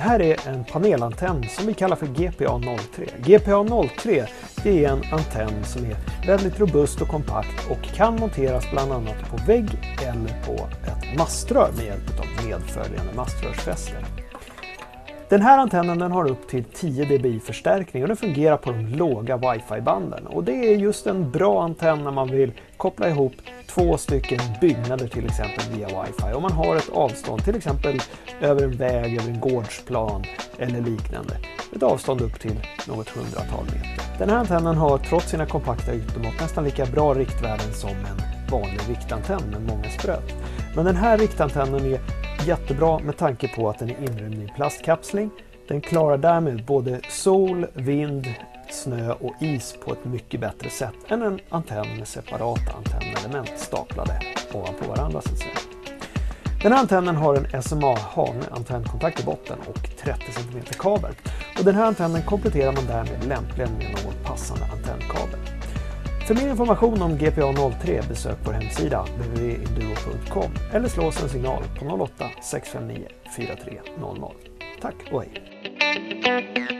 här är en panelantenn som vi kallar för GPA03. GPA03 det är en antenn som är väldigt robust och kompakt och kan monteras bland annat på vägg eller på ett maströr med hjälp av medföljande maströrsfäste. Den här antennen den har upp till 10 dBi förstärkning och den fungerar på de låga wifi-banden. Och det är just en bra antenn när man vill koppla ihop 2 stycken byggnader till exempel via wifi. Om man har ett avstånd till exempel över en väg eller en gårdsplan eller liknande. Ett avstånd upp till något hundratal meter. Den här antennen har trots sina kompakta yttermått nästan lika bra riktvärden som en vanlig riktantenn med många spröt. Men den här riktantennen är jättebra med tanke på att den är inrymd i en plastkapsling. Den klarar därmed både sol, vind, snö och is på ett mycket bättre sätt än en antenn med separata antennelement staplade ovanpå varandra så att säga. Den här antennen har en SMA-hane antennkontakt i botten och 30 cm kabel. Och den här antennen kompletterar man därmed lämpligen med någon passande antennkabel. För mer information om GPA03 besök vår hemsida www.induo.com eller slå oss en signal på 08 659 4300. Tack och hej!